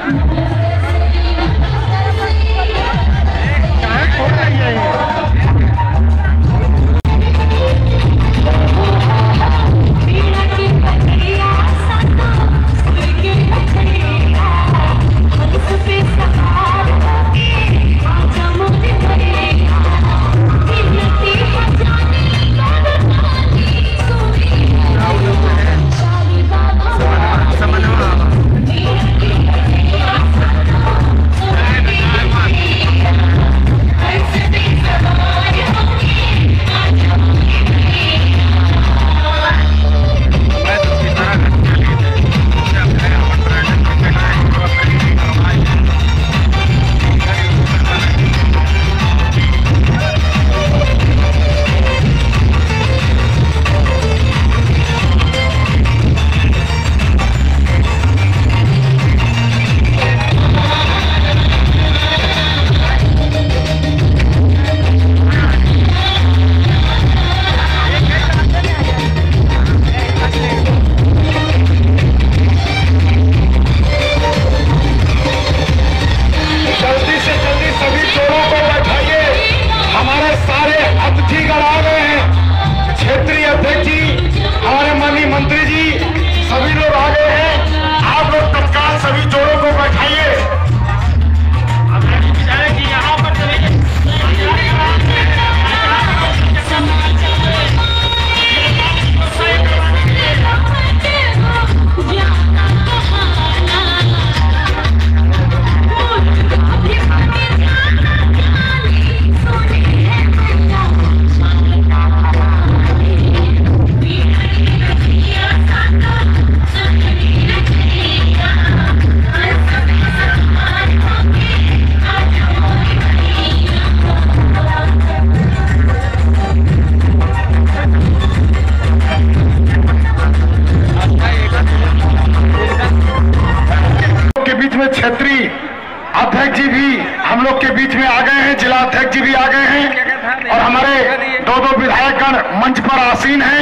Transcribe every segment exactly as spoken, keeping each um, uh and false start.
अध्यक्ष जी भी हम लोग के बीच में आ गए हैं, जिला अध्यक्ष जी भी आ गए हैं और हमारे दो दो विधायकगण मंच पर आसीन हैं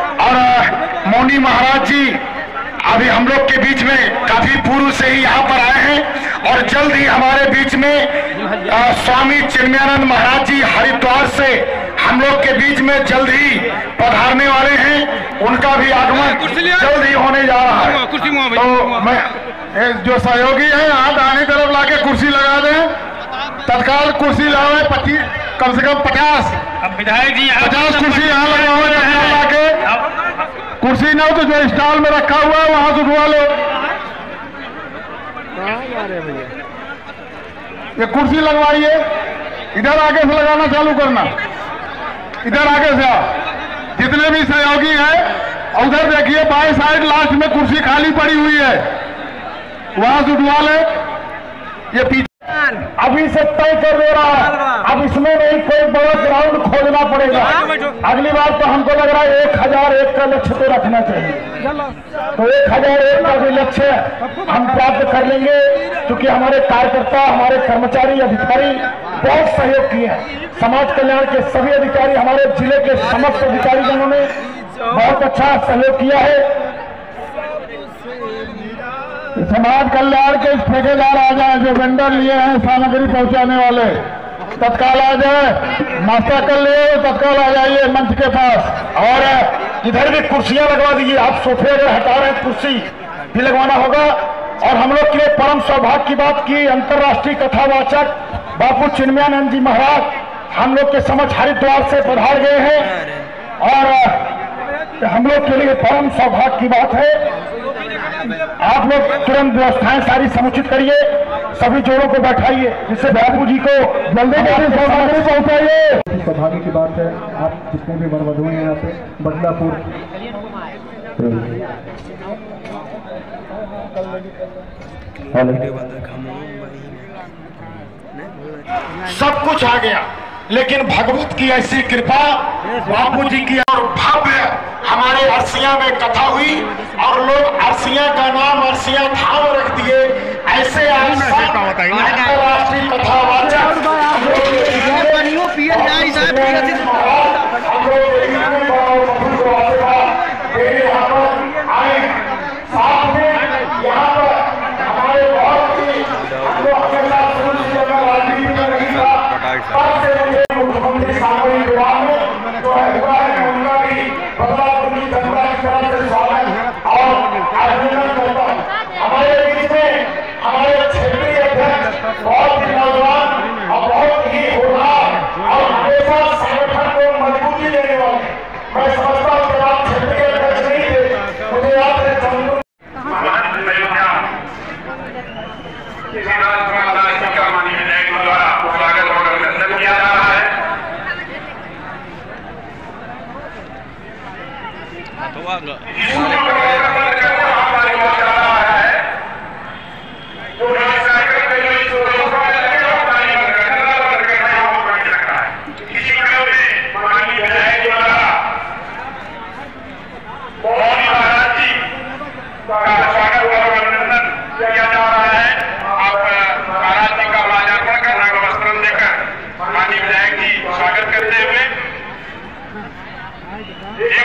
और मौनी महाराज जी अभी हम लोग के बीच में काफी पूर्व से ही यहाँ पर आए हैं और जल्द ही हमारे बीच में आ, स्वामी चिन्मयानंद महाराज जी हरिद्वार से हम लोग के बीच में जल्द ही पधारने वाले हैं। उनका भी आगमन जल्द ही होने जा रहा है। तो मैं जो सहयोगी है यहाँ दाहिनी तरफ लाके कुर्सी लगा दें, तत्काल कुर्सी लगाए पच्चीस कम से कम पचास विधायक जी पचास कुर्सी यहाँ लगाओ लाके। कुर्सी ना हो तो जो स्टॉल में रखा हुआ है वहां से उठवा लो। ये कुर्सी लगवाइए, इधर आगे से लगाना चालू करना, इधर आगे से आओ जितने भी सहयोगी हैं। उधर देखिए बाएं साइड लास्ट में कुर्सी खाली पड़ी हुई है, वहां से उठवा ले। ये पीछे अभी से तय कर दे रहा है, अब इसमें नहीं कोई बड़ा ग्राउंड खोजना पड़ेगा। अगली बार तो हमको लग रहा है एक हजार एक का लक्ष्य तो रखना चाहिए, तो एक हजार एक का भी लक्ष्य हम प्राप्त कर लेंगे, क्योंकि हमारे कार्यकर्ता हमारे कर्मचारी अधिकारी बहुत सहयोग किए हैं। समाज कल्याण के सभी अधिकारी, हमारे जिले के समस्त अधिकारीगणों ने बहुत अच्छा सहयोग किया है। समाज कल्याण के ठेकेदार आ जाए, जो वेंडर लिए हैं सामग्री पहुंचाने वाले, तत्काल आ जाए, नाश्ता कर ले तत्काल आ जाइए मंच के पास। और इधर भी कुर्सियां लगवा दीजिए, आप सोफे अगर हटा रहे हैं कुर्सी भी लगवाना होगा। और हम लोग के लिए परम सौभाग्य की बात की अंतर्राष्ट्रीय कथावाचक बापू चिन्मयानंद जी महाराज हम लोग के समक्ष हरिद्वार से पधार गए हैं और हम लोग के लिए परम सौभाग्य की बात है। आप लोग तुरंत व्यवस्थाएं सारी समुचित करिए, सभी जोड़ों को बैठाइए जिससे बापू जी को जल्दी जल्दी सामग्री पहुंचाइए। सौभाग्य की बात है, आप जितने भी वर वधु हैं यहाँ पे बदलापुर सब कुछ आ गया, लेकिन भगवत की ऐसी कृपा, बापू जी की और भव्य हमारे अरसिया में कथा हुई और लोग अरसिया का नाम अरसिया धाम रख दिए। ऐसे अंतर्राष्ट्रीय कथावाचक यहाँ पर आए, साथ में यहाँ पर हमारे बहुत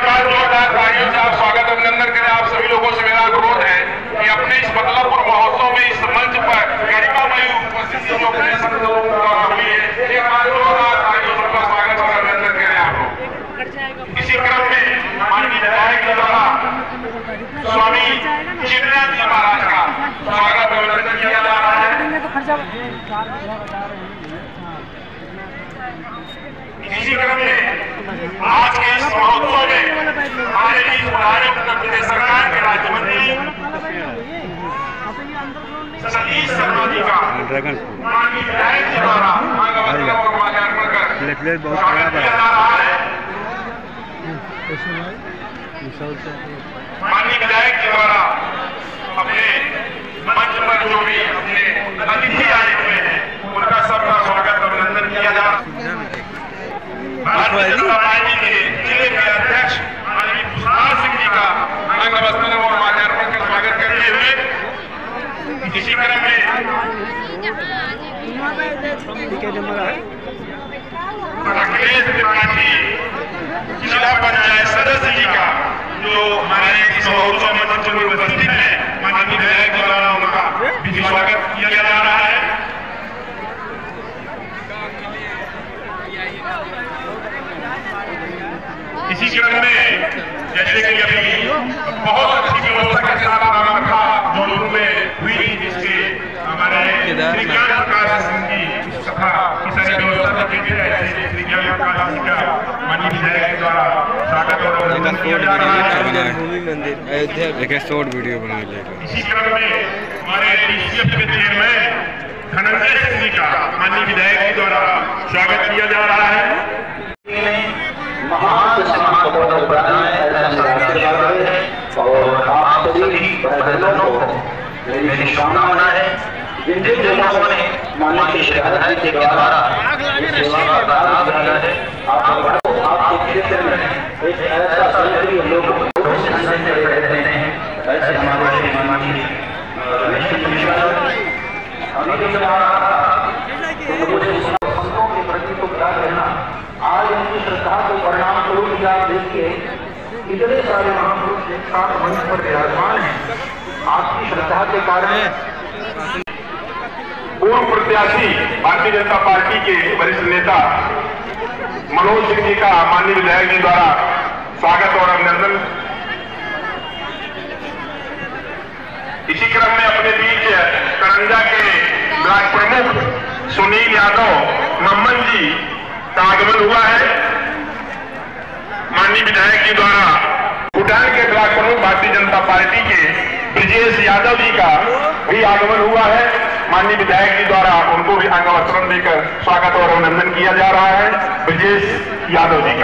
एक बार जोरदार तालियों से आप स्वागत अभिनंदन करें। आप सभी लोगों से मेरा अनुरोध है कि अपने इस बदलापुर महोत्सव में इस मंच पर गरिमामयी उपस्थिति जो अपने संत लोगों द्वारा हुई है, एक बार जोरदार तालियों से उनका स्वागत और अभिनंदन करें आप लोग। इसी क्रम में माननीय विधायक के द्वारा स्वामी चिन्मयानंद जी महाराज का स्वागत और अभिनंदन किया जा रहा है। इसी क्रम में आज के इस महोत्सव में हमारे बीच हमारे उत्तर प्रदेश सरकार के राज्य मंत्री सतीश शर्मा जी का माननीय विधायक जी द्वारा माल्यार्पण कर स्वागत किया जा रहा है। माननीय विधायक जी द्वारा अपने मंच पर जो भी अपने अतिथि आए हुए हैं उनका सबका स्वागत अभिनंदन किया जा रहा है। भारतीय जनता पार्टी के जिले के अध्यक्ष माननीय पुष्पाल सिंह जी का अंग वस्त्र और माल्यार्पण कर स्वागत करते हुए इसी क्रम में अखिलेश त्रिपाठी जिला पंचायत सदस्य जी का जो हमारे इस महोत्सव में मंच में उपस्थित है, माननीय विधायक जी द्वारा उनका भी स्वागत किया जा रहा है। इसी क्रम में जैसे कि अभी बहुत अच्छी व्यवस्था के साथ रखा जोधपुर में हुई, जिसके हमारे विज्ञान प्रकाश सिंह जी सभा की सारी व्यवस्था की गई है। विज्ञान प्रकाश सिंह का माननीय विधायक द्वारा स्वागत और अभिनंदन किया जा रहा है। वीडियो बना लेगा। इसी क्रम में हमारे डीसीएफ के चेयरमैन धनंजय सिंह जी का माननीय विधायक जी द्वारा स्वागत किया जा रहा है। महान समाज और आप सभी बहनों को मेरी शुभकामना है। जिन जिन लोगों ने माननीय शहादत जी के द्वारा सेवा का लाभ लिया है, आपके क्षेत्र में एक ऐसा संगठन लोग रहते हैं, ऐसे हमारे माननीय संतों के प्रति तो क्या कहना। आज उनकी श्रद्धा को परिणाम स्वरूप आप देखिए इतने सारे महापुरुष एक साथ मंच पर विराजमान हैं। आपकी श्रद्धा के कारण पूर्व प्रत्याशी भारतीय जनता पार्टी के वरिष्ठ नेता मनोज सिंह जी का माननीय विधायक जी द्वारा स्वागत और अभिनंदन। इसी क्रम में अपने बीच करंजा के ब्लॉक प्रमुख सुनील यादव नम्मन जी का आगमन हुआ है। माननीय विधायक जी द्वारा भूटान के ब्लॉक प्रमुख भारतीय जनता पार्टी के ब्रजेश यादव जी का भी आगमन हुआ है। माननीय विधायक जी द्वारा उनको भी अंग वस्त्र देकर स्वागत और अभिनंदन किया जा रहा है ब्रजेश यादव जी का।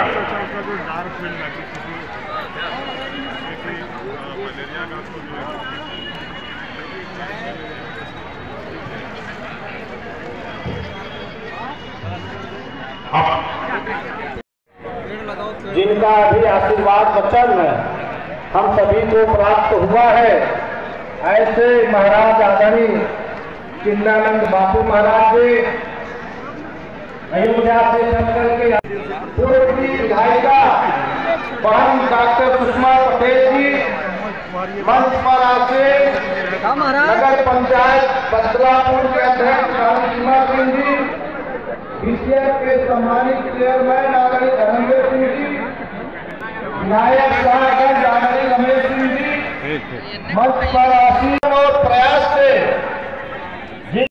जिनका भी आशीर्वाद वचन हम सभी को प्राप्त हुआ है, ऐसे महाराज आदरणीय चिन्मयानंद बापू महाराज जी अयोध्या से चलकर के पूर्व की विधायिका बहन डॉक्टर सुषमा पटेल जी मंच पर आके नगर पंचायत बदलापुर के अध्यक्ष सीमा सिंह जी, डीसीएफ के सम्मानित चेयरमैन आदरणीय धनंजय सिंह जी, विधायक साहब आदरणीय रमेश सिंह जी मंच पर आसीन और प्रयास से